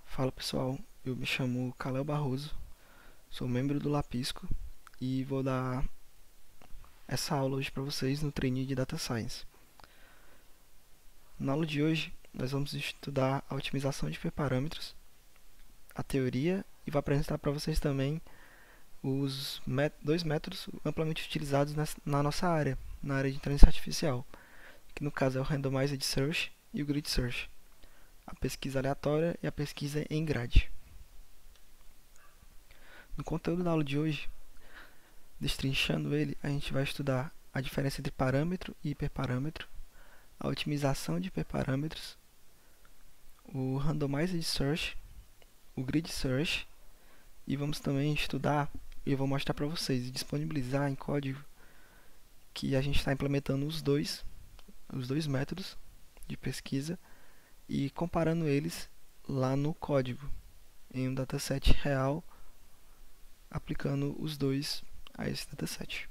Fala pessoal, eu me chamo Kalel Barroso, sou membro do Lapisco e vou dar essa aula hoje para vocês no trainee de Data Science. Na aula de hoje, nós vamos estudar a otimização de p-parâmetros, a teoria e vou apresentar para vocês também os dois métodos amplamente utilizados na nossa área, na área de inteligência artificial, que no caso é o Randomized Search e o Grid Search, a pesquisa aleatória e a pesquisa em grade. No conteúdo da aula de hoje, destrinchando ele, a gente vai estudar a diferença entre parâmetro e hiperparâmetro, a otimização de hiperparâmetros, o Randomized Search, o Grid Search, e vamos também estudar, e eu vou mostrar para vocês e disponibilizar em código que a gente está implementando os dois métodos de pesquisa e comparando eles lá no código, em um dataset real, aplicando os dois a esse dataset.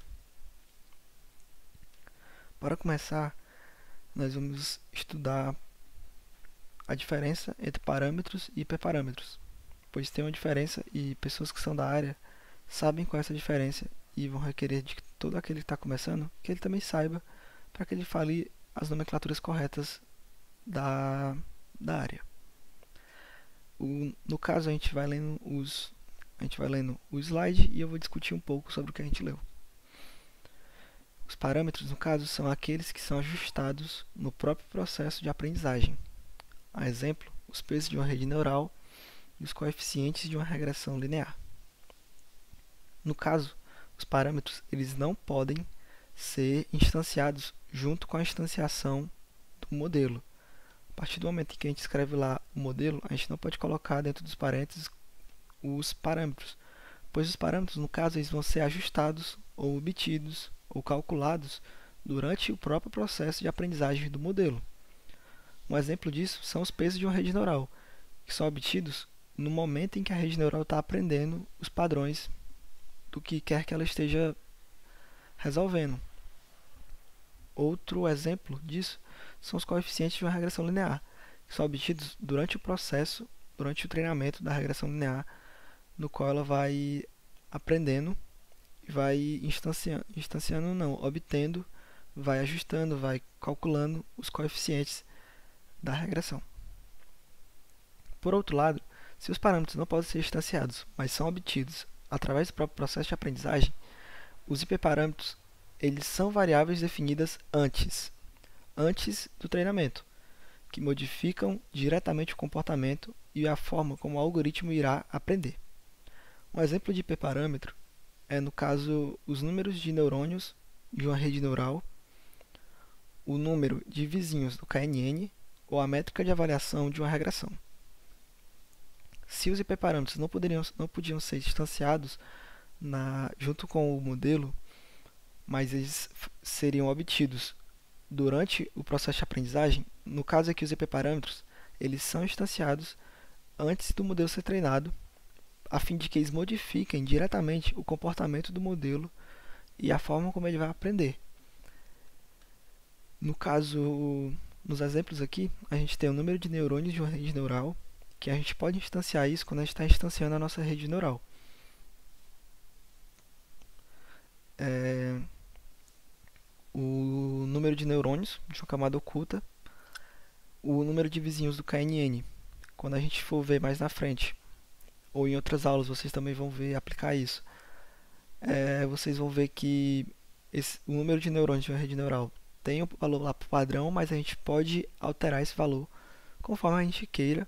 Para começar, nós vamos estudar a diferença entre parâmetros e hiperparâmetros, pois tem uma diferença e pessoas que são da área sabem qual é essa diferença e vão requerer de todo aquele que está começando que ele também saiba, para que ele fale as nomenclaturas corretas da área. No caso, a gente vai lendo o slide e eu vou discutir um pouco sobre o que a gente leu. Os parâmetros, no caso, são aqueles que são ajustados no próprio processo de aprendizagem. A exemplo, os pesos de uma rede neural e os coeficientes de uma regressão linear. No caso, os parâmetros eles não podem ser instanciados junto com a instanciação do modelo. A partir do momento em que a gente escreve lá o modelo, a gente não pode colocar dentro dos parênteses os parâmetros, pois os parâmetros, no caso, eles vão ser ajustados ou obtidos ou calculados durante o próprio processo de aprendizagem do modelo. Um exemplo disso são os pesos de uma rede neural, que são obtidos no momento em que a rede neural está aprendendo os padrões do que quer que ela esteja resolvendo. Outro exemplo disso são os coeficientes de uma regressão linear, que são obtidos durante o processo, durante o treinamento da regressão linear, no qual ela vai aprendendo e vai obtendo, vai ajustando, vai calculando os coeficientes da regressão. Por outro lado, se os parâmetros não podem ser instanciados, mas são obtidos através do próprio processo de aprendizagem, os hiperparâmetros eles são variáveis definidas antes do treinamento, que modificam diretamente o comportamento e a forma como o algoritmo irá aprender. Um exemplo de hiperparâmetro é, no caso, os números de neurônios de uma rede neural, o número de vizinhos do KNN ou a métrica de avaliação de uma regressão. Se os hiperparâmetros não podiam ser instanciados junto com o modelo, mas eles seriam obtidos durante o processo de aprendizagem, no caso aqui os hiperparâmetros, eles são instanciados antes do modelo ser treinado, a fim de que eles modifiquem diretamente o comportamento do modelo e a forma como ele vai aprender. No caso, nos exemplos aqui, a gente tem o número de neurônios de uma rede neural, que a gente pode instanciar isso quando a gente está instanciando a nossa rede neural. O número de neurônios de uma camada oculta, o número de vizinhos do KNN. Quando a gente for ver mais na frente, ou em outras aulas, vocês também vão ver aplicar isso. Vocês vão ver que o número de neurônios de uma rede neural tem o valor lá padrão, mas a gente pode alterar esse valor conforme a gente queira,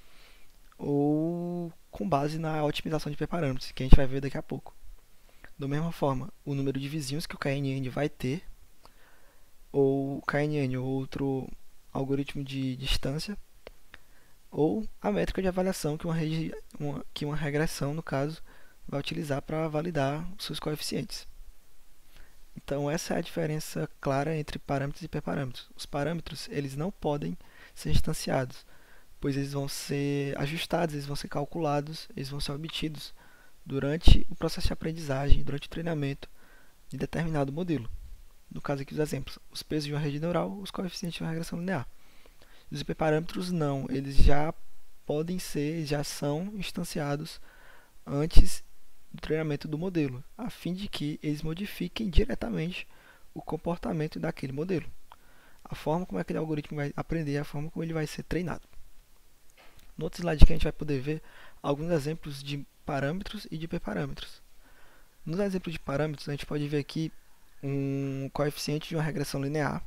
ou com base na otimização de p-parâmetros, que a gente vai ver daqui a pouco. Da mesma forma, o número de vizinhos que o KNN vai ter, ou o KNN ou outro algoritmo de distância, ou a métrica de avaliação que uma regressão, no caso, vai utilizar para validar os seus coeficientes. Então essa é a diferença clara entre parâmetros e hiperparâmetros. Os parâmetros eles não podem ser instanciados, pois eles vão ser ajustados, eles vão ser calculados, eles vão ser obtidos durante o processo de aprendizagem, durante o treinamento de determinado modelo. No caso aqui, os exemplos, os pesos de uma rede neural, os coeficientes de uma regressão linear. Os hiperparâmetros não, eles já já são instanciados antes do treinamento do modelo, a fim de que eles modifiquem diretamente o comportamento daquele modelo. A forma como aquele algoritmo vai aprender, a forma como ele vai ser treinado. No outro slide aqui a gente vai poder ver alguns exemplos de parâmetros e de hiperparâmetros. Nos exemplos de parâmetros, a gente pode ver aqui um coeficiente de uma regressão linear.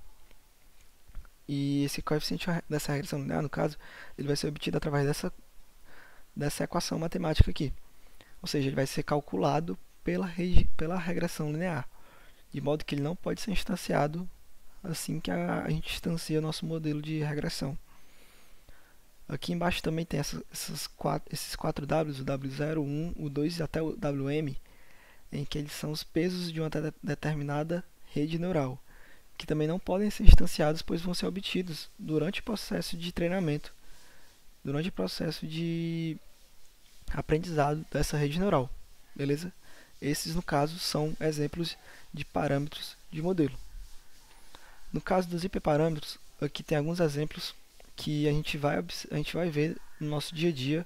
E esse coeficiente dessa regressão linear, no caso, ele vai ser obtido através dessa equação matemática aqui. Ou seja, ele vai ser calculado pela regressão linear, de modo que ele não pode ser instanciado assim que a gente instancia nosso modelo de regressão. Aqui embaixo também tem esses quatro Ws, o W0, o 1, o 2 e até o Wm, em que eles são os pesos de uma determinada rede neural, que também não podem ser instanciados, pois vão ser obtidos durante o processo de treinamento, durante o processo de aprendizado dessa rede neural, beleza? Esses, no caso, são exemplos de parâmetros de modelo. No caso dos hiperparâmetros, aqui tem alguns exemplos que a gente vai ver no nosso dia a dia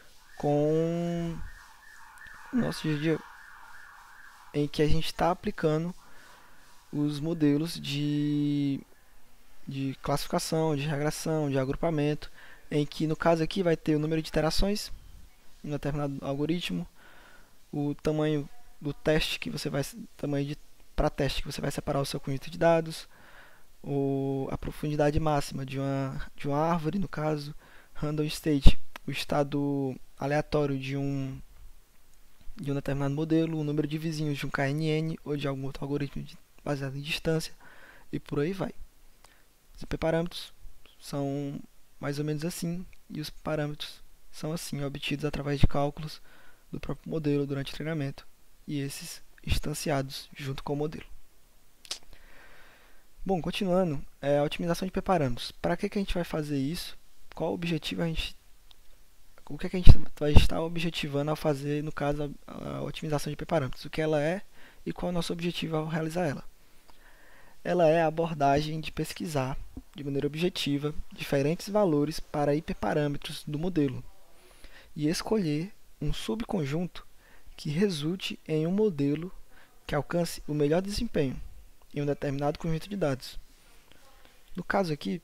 em que a gente está aplicando os modelos de classificação, de regressão, de agrupamento, em que no caso aqui vai ter o número de iterações em um determinado algoritmo, o tamanho do teste que você vai para teste que você vai separar o seu conjunto de dados, a profundidade máxima de uma árvore, no caso, random state, o estado aleatório de um determinado modelo, o número de vizinhos de um KNN ou de algum outro algoritmo baseado em distância, e por aí vai. Os hiperparâmetros são mais ou menos assim, e os parâmetros são assim, obtidos através de cálculos do próprio modelo durante o treinamento, e esses instanciados junto com o modelo. Bom, continuando, a otimização de hiperparâmetros. Para que a gente vai fazer isso? Qual o objetivo o que a gente vai estar objetivando ao fazer, no caso, a otimização de hiperparâmetros? O que ela é e qual é o nosso objetivo ao realizar ela? Ela é a abordagem de pesquisar, de maneira objetiva, diferentes valores para hiperparâmetros do modelo e escolher um subconjunto que resulte em um modelo que alcance o melhor desempenho em um determinado conjunto de dados. No caso aqui,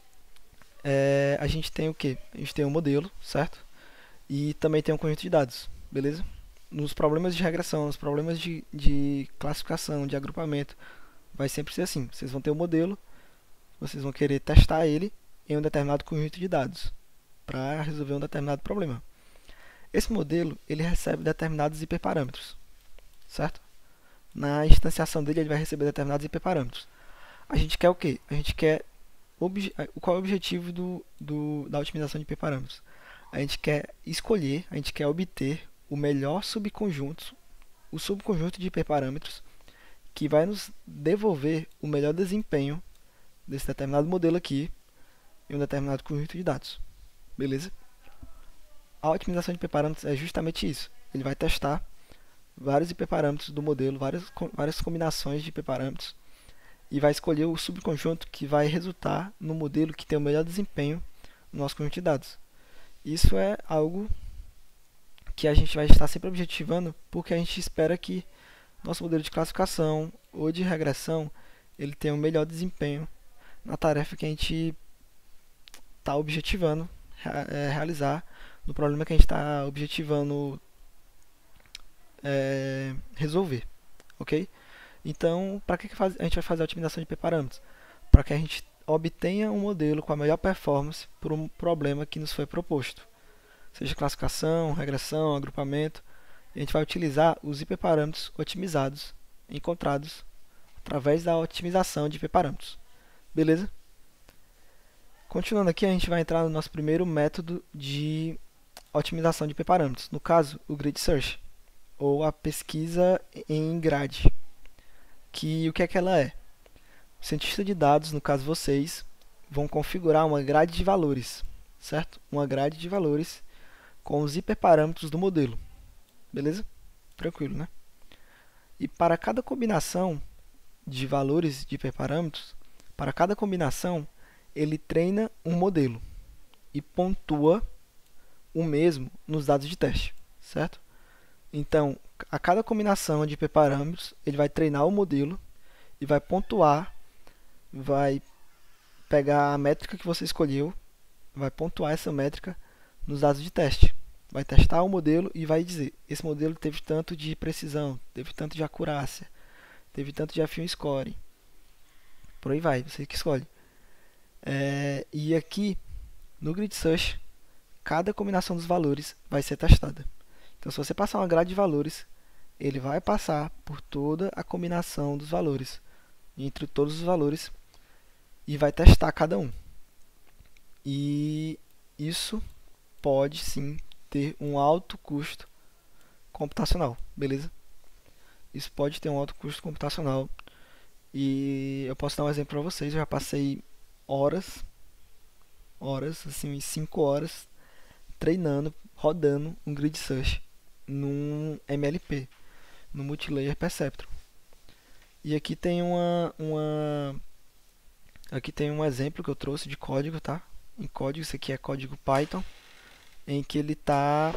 a gente tem o quê? A gente tem um modelo, certo? E também tem um conjunto de dados, beleza? Nos problemas de regressão, nos problemas de classificação, de agrupamento, vai sempre ser assim. Vocês vão ter um modelo, vocês vão querer testar ele em um determinado conjunto de dados para resolver um determinado problema. Esse modelo, ele recebe determinados hiperparâmetros, certo? Na instanciação dele, ele vai receber determinados hiperparâmetros. A gente quer o quê? A gente quer qual é o objetivo da otimização de hiperparâmetros? A gente quer escolher, a gente quer obter o melhor subconjunto, o subconjunto de hiperparâmetros que vai nos devolver o melhor desempenho desse determinado modelo aqui em um determinado conjunto de dados. Beleza? A otimização de hiperparâmetros é justamente isso. Ele vai testar vários hiperparâmetros do modelo, várias combinações de hiperparâmetros, e vai escolher o subconjunto que vai resultar no modelo que tem o melhor desempenho no nosso conjunto de dados. Isso é algo que a gente vai estar sempre objetivando, porque a gente espera que nosso modelo de classificação ou de regressão ele tenha o melhor desempenho na tarefa que a gente está objetivando realizar, no problema que a gente está objetivando resolver, ok? Então, para que a gente vai fazer a otimização de hiperparâmetros? Para que a gente obtenha um modelo com a melhor performance para um problema que nos foi proposto, seja classificação, regressão, agrupamento. A gente vai utilizar os hiperparâmetros otimizados encontrados através da otimização de hiperparâmetros. Beleza? Continuando aqui, a gente vai entrar no nosso primeiro método de otimização de hiperparâmetros, no caso, o grid search, ou a pesquisa em grade. O que é que ela é? O cientista de dados, no caso vocês, vão configurar uma grade de valores, certo? Uma grade de valores com os hiperparâmetros do modelo. Beleza? Tranquilo, né? E para cada combinação de valores de hiperparâmetros, para cada combinação, ele treina um modelo e pontua o mesmo nos dados de teste, certo? Então, a cada combinação de parâmetros, ele vai treinar o modelo e vai pontuar, vai pegar a métrica que você escolheu, vai pontuar essa métrica nos dados de teste. Vai testar o modelo e vai dizer, esse modelo teve tanto de precisão, teve tanto de acurácia, teve tanto de F1 score. Por aí vai, você que escolhe. E aqui, no Grid Search, cada combinação dos valores vai ser testada. Então, se você passar uma grade de valores, ele vai passar por toda a combinação dos valores, entre todos os valores, e vai testar cada um. E isso pode sim ter um alto custo computacional, beleza? Isso pode ter um alto custo computacional. E eu posso dar um exemplo para vocês. Eu já passei horas, assim, 5 horas, treinando, rodando um Grid Search num MLP, no Multilayer Perceptron. E aqui tem aqui tem um exemplo que eu trouxe de código, tá? Em código, isso aqui é código Python, em que ele está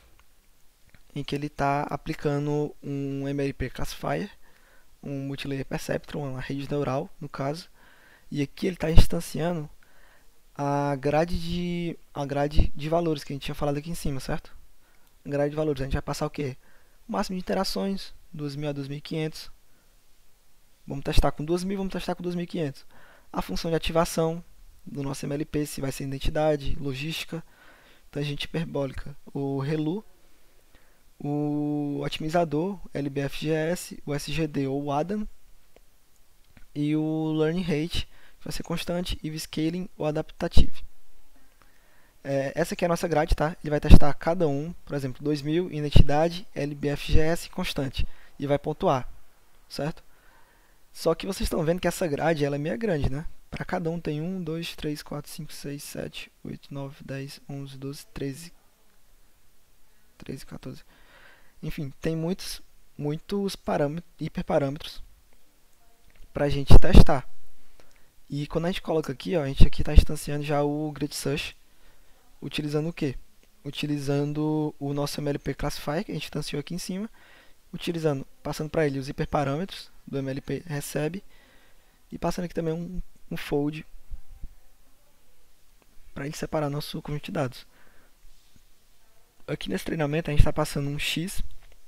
aplicando um MLP Classifier, um Multilayer Perceptron, uma rede neural, no caso. E aqui ele está instanciando a grade de valores que a gente tinha falado aqui em cima, certo? A grade de valores, a gente vai passar o quê? O máximo de interações, 2.000 a 2.500. Vamos testar com 2.000, vamos testar com 2.500. A função de ativação do nosso MLP, se vai ser identidade, logística, tangente hiperbólica, o ReLU, o otimizador, LBFGS, o SGD ou o ADAM, e o Learning Rate, que vai ser constante, e o Scaling ou Adaptative. Essa aqui é a nossa grade, tá? Ele vai testar cada um, por exemplo, 2.000, identidade, LBFGS, constante, e vai pontuar, certo? Só que vocês estão vendo que essa grade ela é meio grande, né? Para cada um tem 1, 2, 3, 4, 5, 6, 7, 8, 9, 10, 11, 12, 13, 14. Enfim, tem muitos hiperparâmetros para a gente testar. E quando a gente coloca aqui, ó, a gente aqui está instanciando já o Grid Search, utilizando o quê? Utilizando o nosso MLP Classifier, que a gente instanciou aqui em cima, passando para ele os hiperparâmetros do MLP recebe, e passando aqui também um fold para ele separar nosso conjunto de dados. Aqui nesse treinamento a gente está passando um x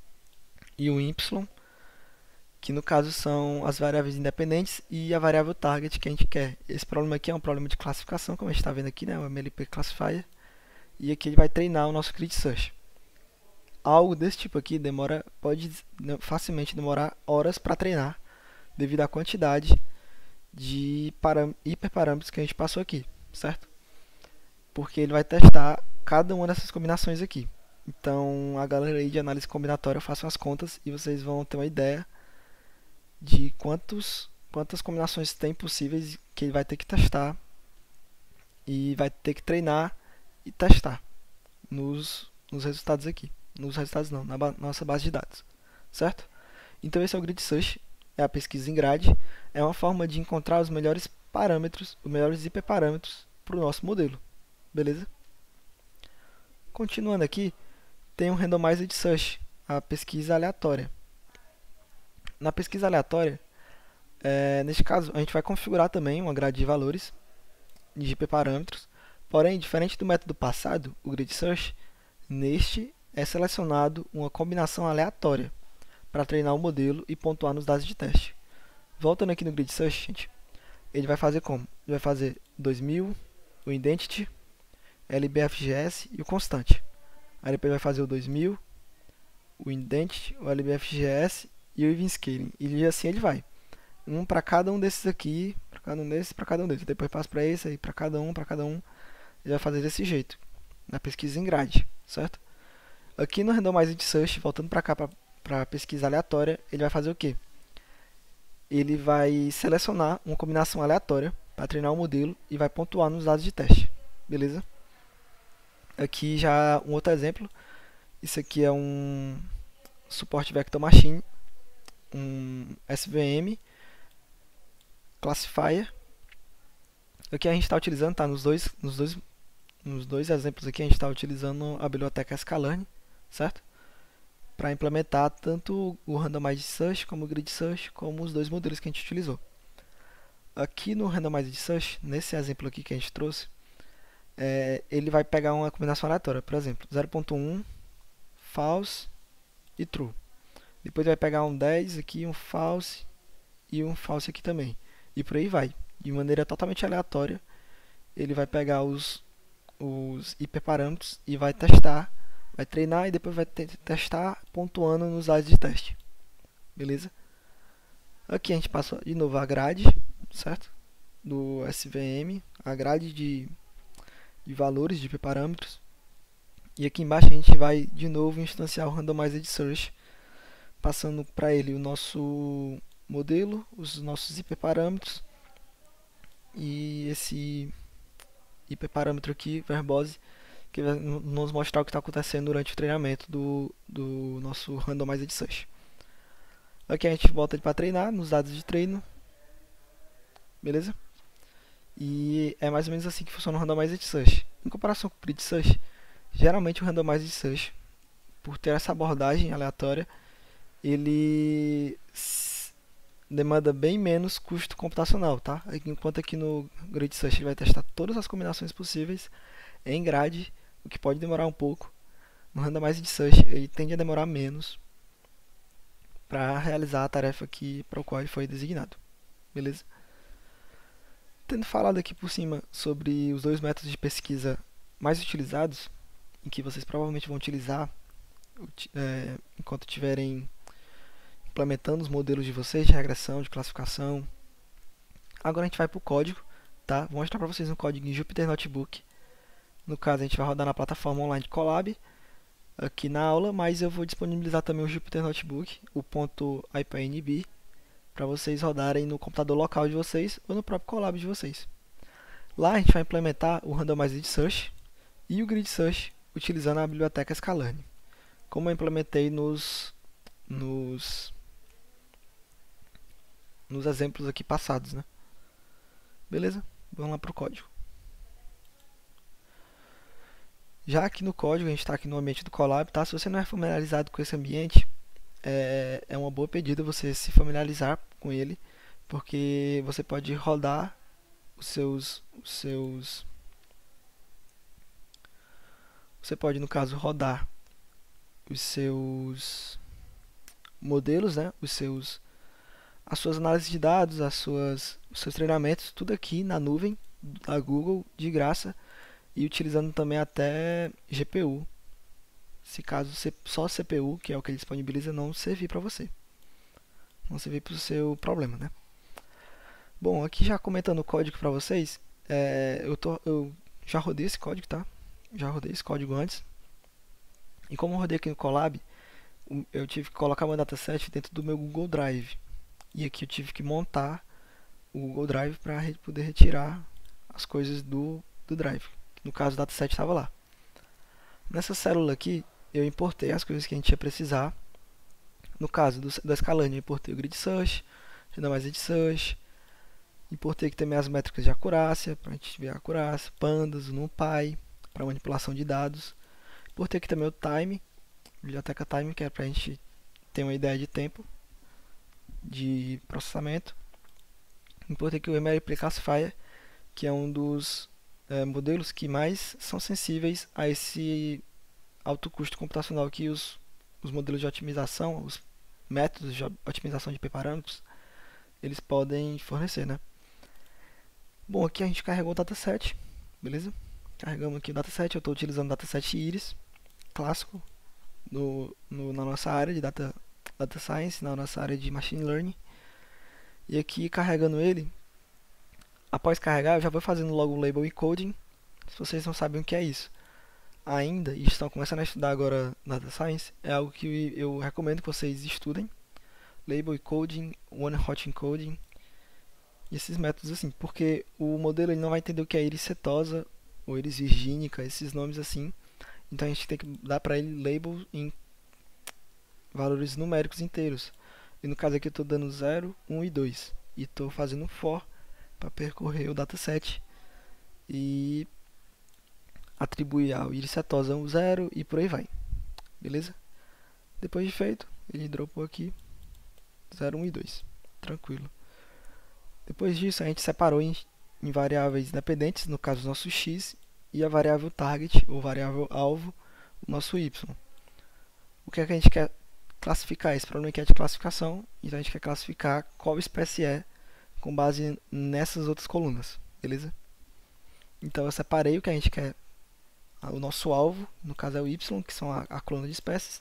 e um y, que no caso são as variáveis independentes e a variável target que a gente quer. Esse problema aqui é um problema de classificação, como a gente está vendo aqui, né, o MLP Classifier, e aqui ele vai treinar o nosso Grid Search. Algo desse tipo aqui pode facilmente demorar horas para treinar, devido à quantidade de hiperparâmetros que a gente passou aqui, certo? Porque ele vai testar cada uma dessas combinações aqui. Então, a galera aí de análise combinatória, façam as contas e vocês vão ter uma ideia de quantas combinações tem possíveis que ele vai ter que testar e vai ter que treinar e testar nos resultados aqui. Nos resultados não, na nossa base de dados, certo? Então esse é o Grid Search, é a pesquisa em grade, é uma forma de encontrar os melhores parâmetros, os melhores hiperparâmetros para o nosso modelo, beleza? Continuando aqui, tem o Randomized Search, a pesquisa aleatória. Na pesquisa aleatória, neste caso, a gente vai configurar também uma grade de valores de hiperparâmetros, porém, diferente do método passado, o Grid Search, neste é selecionado uma combinação aleatória para treinar o modelo e pontuar nos dados de teste. Voltando aqui no Grid Search, gente, ele vai fazer como? Ele vai fazer 2.000, o Identity, LBFGS e o constante. Aí depois vai fazer o 2.000, o Identity, o LBFGS e o Even Scaling. E assim ele vai. Um para cada um desses aqui, para cada um desses, para cada um desses. Depois passa para esse aí, para cada um. Ele vai fazer desse jeito, na pesquisa em grade, certo? Aqui no Randomized Search, voltando para cá, para pesquisa aleatória, ele vai fazer o quê? Ele vai selecionar uma combinação aleatória para treinar o modelo e vai pontuar nos dados de teste, beleza? Aqui já um outro exemplo, isso aqui é um Support Vector Machine, um SVM Classifier. Aqui a gente está utilizando, tá, nos dois nos dois exemplos aqui a gente está utilizando a biblioteca sklearn, certo? Para implementar tanto o Randomized Search como o Grid Search, como os dois modelos que a gente utilizou. Aqui no Randomized Search, nesse exemplo aqui que a gente trouxe, ele vai pegar uma combinação aleatória, por exemplo, 0.1, false e true. Depois vai pegar um 10 aqui, um false e um false aqui também. E por aí vai. De maneira totalmente aleatória, ele vai pegar os hiperparâmetros e vai testar, vai treinar e depois vai testar pontuando nos dados de teste. Beleza? Aqui a gente passa de novo a grade, certo? Do SVM, a grade de valores de hiperparâmetros. E aqui embaixo a gente vai de novo instanciar o Randomized Search, passando para ele o nosso modelo, os nossos hiperparâmetros e esse hiperparâmetro aqui, verbose, que vai nos mostrar o que está acontecendo durante o treinamento do nosso Randomized Search. Aqui a gente volta para treinar nos dados de treino, beleza? E é mais ou menos assim que funciona o Randomized Search. Em comparação com o Grid Search, geralmente o Randomized Search, por ter essa abordagem aleatória, ele demanda bem menos custo computacional, tá? Enquanto aqui no Grid Search ele vai testar todas as combinações possíveis em grade, o que pode demorar um pouco. No Randomized Search ele tende a demorar menos para realizar a tarefa para o qual ele foi designado, beleza? Tendo falado aqui por cima sobre os dois métodos de pesquisa mais utilizados, em que vocês provavelmente vão utilizar enquanto estiverem implementando os modelos de vocês de regressão, de classificação. Agora a gente vai para o código, tá? Vou mostrar para vocês um código em Jupyter Notebook. No caso a gente vai rodar na plataforma online de Colab, aqui na aula, mas eu vou disponibilizar também o Jupyter Notebook, o .ipynb, para vocês rodarem no computador local de vocês ou no próprio Colab de vocês. Lá a gente vai implementar o Randomized Search e o Grid Search utilizando a biblioteca sklearn, como eu implementei nos exemplos aqui passados, né? Beleza? Vamos lá para o código. Já aqui no código, a gente está aqui no ambiente do Colab, tá? Se você não é familiarizado com esse ambiente, é uma boa pedida você se familiarizar com ele, porque você pode rodar você pode, no caso, rodar os seus modelos, né? As suas análises de dados, os seus treinamentos, tudo aqui na nuvem da Google, de graça, e utilizando também até GPU, se caso só CPU, que é o que ele disponibiliza, não servir para você, não servir para o seu problema, né? Bom, aqui já comentando o código para vocês, eu já rodei esse código, tá? Já rodei esse código antes, e como eu rodei aqui no Colab, eu tive que colocar meu dataset dentro do meu Google Drive, e aqui eu tive que montar o Google Drive para poder retirar as coisas do Drive. No caso, o dataset estava lá. Nessa célula aqui, eu importei as coisas que a gente ia precisar. No caso da sklearn, eu importei o Grid Search, Randomized Search, importei aqui também as métricas de acurácia, para a gente ver a acurácia, Pandas, o NumPy, para manipulação de dados. Importei aqui também o Time, biblioteca Time, que é para a gente ter uma ideia de tempo de processamento. Importei aqui o MLP Classifier, que é um dos modelos que mais são sensíveis a esse alto custo computacional que os modelos de otimização, os métodos de otimização de p-parâmetros, eles podem fornecer, né? Bom, aqui a gente carregou o dataset, beleza? Carregamos aqui o dataset, eu estou utilizando o dataset Iris, clássico, na nossa área de data Science, na nossa área de Machine Learning. E aqui carregando ele, após carregar, eu já vou fazendo logo o Label Encoding, se vocês não sabem o que é isso ainda e estão começando a estudar agora Data Science, é algo que eu recomendo que vocês estudem. Label Encoding, One Hot Encoding, e esses métodos assim, porque o modelo ele não vai entender o que é íris setosa ou íris virgínica, esses nomes assim, então a gente tem que dar para ele label em valores numéricos inteiros. E no caso aqui eu estou dando 0, 1 e 2, e estou fazendo um for para percorrer o dataset e atribuir ao íris setosa um 0 e por aí vai. Beleza? Depois de feito, ele dropou aqui 0, 1 e 2. Tranquilo. Depois disso, a gente separou em variáveis dependentes, no caso o nosso x, e a variável target, ou variável alvo, o nosso y. O que é que a gente quer classificar? Esse problema aqui é de classificação, então a gente quer classificar qual espécie é com base nessas outras colunas, beleza? Então eu separei o que a gente quer, o nosso alvo, no caso é o y, que são a coluna de espécies,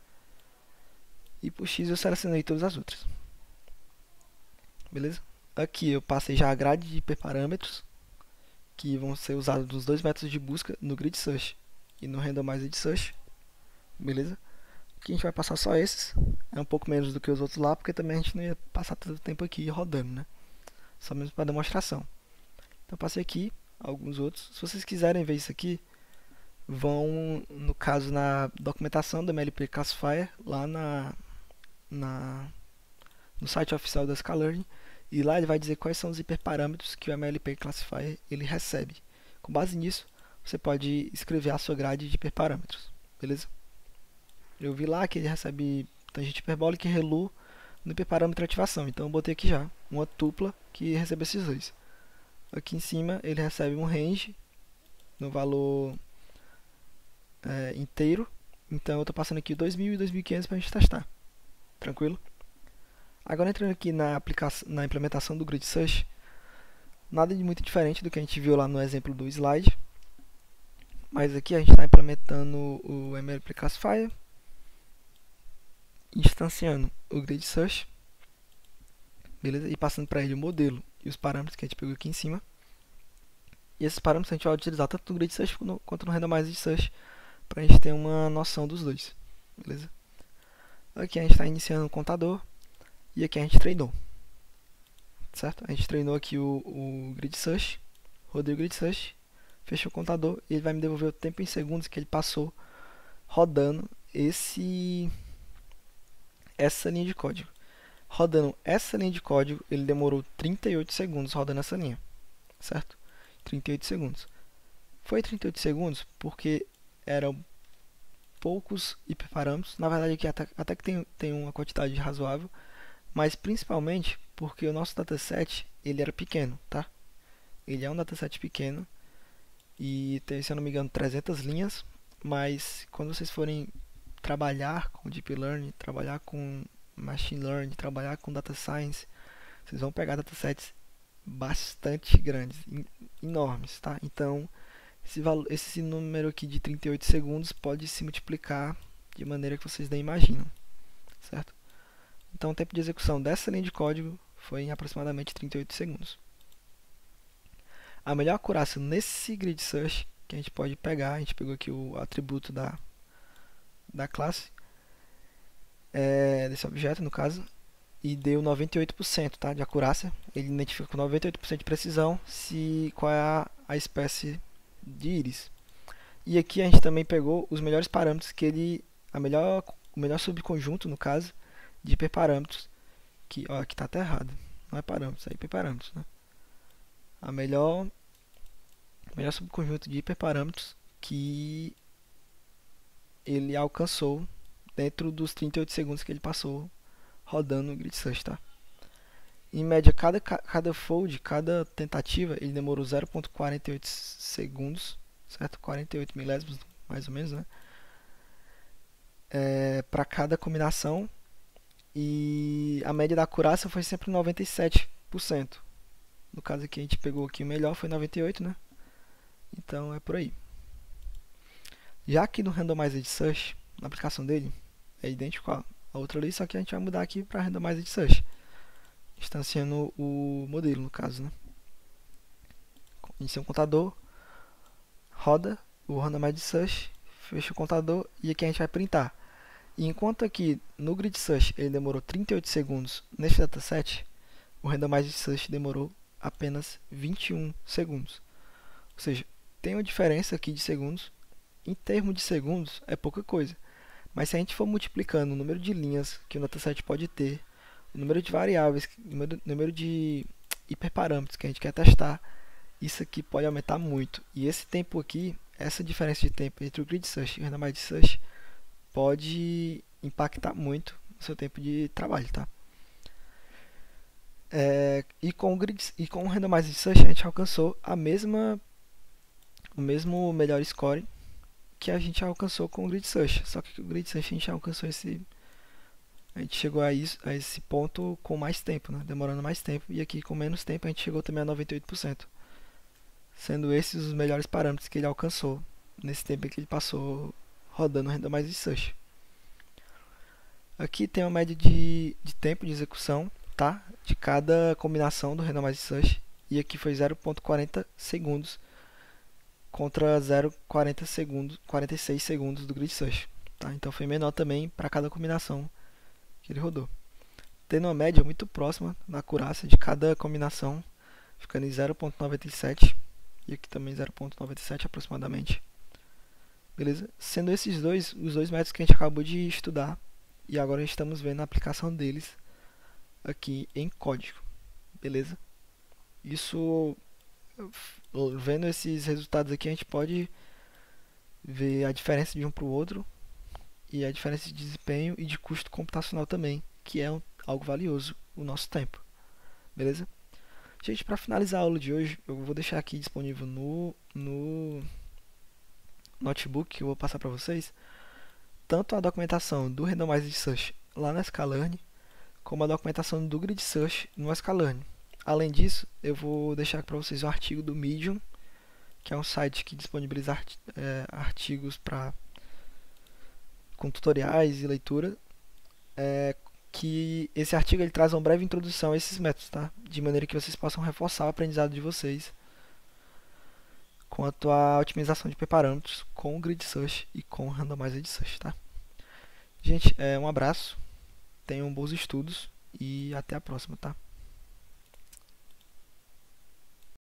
e por x eu selecionei todas as outras, beleza? Aqui eu passei já a grade de hiperparâmetros, que vão ser usados nos dois métodos de busca, no Grid Search e no Randomized Search, beleza? Aqui a gente vai passar só esses, é um pouco menos do que os outros lá, porque também a gente não ia passar todo o tempo aqui rodando, né? Só mesmo para demonstração. Então passei aqui alguns outros. Se vocês quiserem ver isso aqui, vão, no caso, na documentação do MLP Classifier, lá no site oficial da Scalearn, e lá ele vai dizer quais são os hiperparâmetros que o MLP Classifier ele recebe. Com base nisso, você pode escrever a sua grade de hiperparâmetros, beleza? Eu vi lá que ele recebe tangente hiperbólica e relu no hiperparâmetro ativação, então eu botei aqui já uma tupla que recebe esses dois. Aqui em cima ele recebe um range no valor inteiro, então eu estou passando aqui 2000 e 2500 para a gente testar, tranquilo? Agora entrando aqui na implementação do Grid Search, nada de muito diferente do que a gente viu lá no exemplo do slide, mas aqui a gente está implementando o MLP Classifier, instanciando o Grid Search, beleza? E passando para ele o modelo e os parâmetros que a gente pegou aqui em cima. E esses parâmetros a gente vai utilizar tanto no Grid Search quanto no Randomized Search, para a gente ter uma noção dos dois, beleza? Aqui a gente está iniciando o contador e aqui a gente treinou, certo? A gente treinou aqui o Grid Search, rodei o Grid Search, fechou o contador e ele vai me devolver o tempo em segundos que ele passou rodando essa linha de código. Rodando essa linha de código, ele demorou 38 segundos rodando essa linha, certo? 38 segundos. Foi 38 segundos porque eram poucos hiperparâmetros, na verdade aqui até que tem uma quantidade razoável, mas principalmente porque o nosso dataset ele era pequeno, tá? Ele é um dataset pequeno e tem, se eu não me engano, 300 linhas, mas quando vocês forem trabalhar com Deep Learning, trabalhar com Machine Learning, trabalhar com Data Science, vocês vão pegar datasets bastante grandes, enormes, tá? Então, esse número aqui de 38 segundos pode se multiplicar de maneira que vocês nem imaginam, certo? Então, o tempo de execução dessa linha de código foi em aproximadamente 38 segundos. A melhor acurácia nesse Grid Search que a gente pode pegar, a gente pegou aqui o atributo da classe, desse objeto no caso, e deu 98%, tá, de acurácia. Ele identifica com 98% de precisão qual é a espécie de íris. E aqui a gente também pegou os melhores parâmetros o melhor subconjunto, no caso, de hiperparâmetros, que aqui está até errado, não é parâmetros, é hiperparâmetros, né? O melhor subconjunto de hiperparâmetros que ele alcançou dentro dos 38 segundos que ele passou rodando o Grid Search, tá? Em média, cada fold, cada tentativa, ele demorou 0,48 segundos, certo? 48 milésimos, mais ou menos, né? Para cada combinação, e a média da acurácia foi sempre 97%. No caso aqui a gente pegou aqui o melhor, foi 98%, né? Então é por aí. Já que no Randomized Search, na aplicação dele, é idêntico a outra ali, só que a gente vai mudar aqui para Randomized Search, instanciando o modelo, no caso, né? Inicia um contador, roda o Randomized Search, fecha o contador e aqui a gente vai printar. E enquanto aqui no Grid Search ele demorou 38 segundos neste dataset, o Randomized Search demorou apenas 21 segundos. Ou seja, tem uma diferença aqui de segundos. Em termos de segundos é pouca coisa, mas se a gente for multiplicando o número de linhas que o dataset pode ter, o número de variáveis, o número de hiperparâmetros que a gente quer testar, isso aqui pode aumentar muito. E esse tempo aqui essa diferença de tempo entre o Grid Search e o Randomized Search pode impactar muito no seu tempo de trabalho, tá? E com o Randomized Search a gente alcançou o mesmo melhor score que a gente alcançou com o Grid Search. Só que o Grid Search a gente alcançou a gente chegou a esse ponto com mais tempo, né? Demorando mais tempo. E aqui com menos tempo a gente chegou também a 98%. Sendo esses os melhores parâmetros que ele alcançou nesse tempo que ele passou rodando o Randomized Search. Aqui tem uma média de tempo de execução, tá? De cada combinação do Randomized Search. E aqui foi 0,40 segundos contra 0,46 segundos do Grid Search. Tá? Então foi menor também para cada combinação que ele rodou. Tendo uma média muito próxima na acurácia de cada combinação, ficando em 0,97 e aqui também 0,97 aproximadamente. Beleza? Sendo esses os dois métodos que a gente acabou de estudar, e agora estamos vendo a aplicação deles aqui em código. Beleza? Isso, vendo esses resultados aqui, a gente pode ver a diferença de um para o outro e a diferença de desempenho e de custo computacional também, que é algo valioso, o nosso tempo. Beleza? Gente, para finalizar a aula de hoje, eu vou deixar aqui disponível no notebook que eu vou passar para vocês, tanto a documentação do Randomized Search lá na Sklearn, como a documentação do Grid Search no Sklearn. Além disso, eu vou deixar para vocês o artigo do Medium, que é um site que disponibiliza artigos com tutoriais e leitura, que esse artigo ele traz uma breve introdução a esses métodos, tá? De maneira que vocês possam reforçar o aprendizado de vocês quanto à otimização de p-parâmetros com o Grid Search e com o Randomized Search, tá? Gente, um abraço, tenham bons estudos e até a próxima, tá?